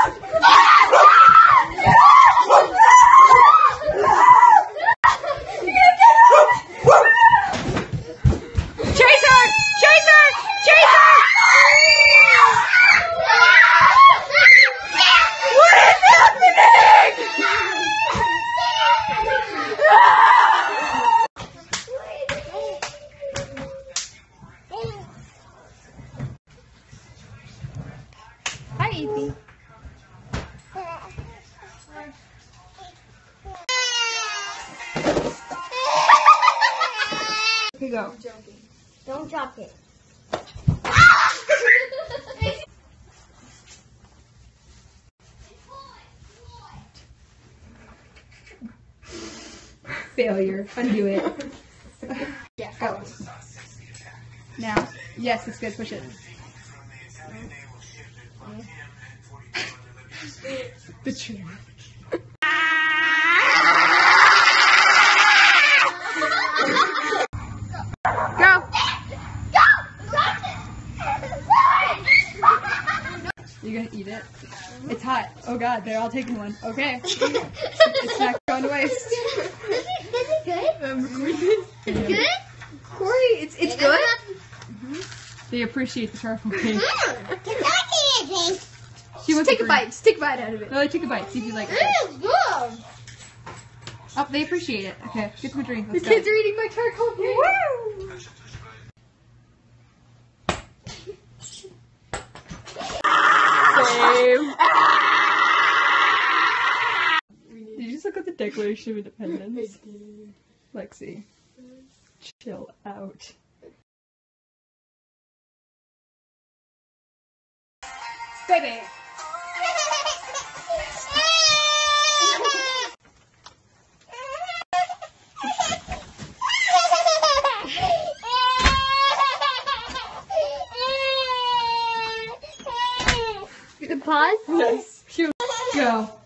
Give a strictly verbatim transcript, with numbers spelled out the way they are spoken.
Hi, Eavi. Here you go. Don't drop it. Failure. Undo it. Yeah. Go. Now. Yes, it's good. Push it. The tree. Go. You're gonna eat it? It's hot. Oh god, they're all taking one. Okay. It's not going to waste. Is it, is it good? Um, good? Good? Cory, it's it's good? Mm-hmm. They appreciate the charcoal cake. She wants Take a bite. Take a bite out of it. Oh, take a bite. See if you like it. It's good. Oh, they appreciate it. Okay, get them a drink. The Let's kids go. are eating my charcoal cake. Woo! Same. Did you just look at the Declaration of Independence? Lexi, chill out. Baby. You can pause? Yes. Here, go.